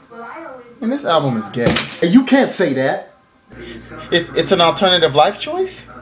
And this album is gay. And you can't say that. It's an alternative life choice?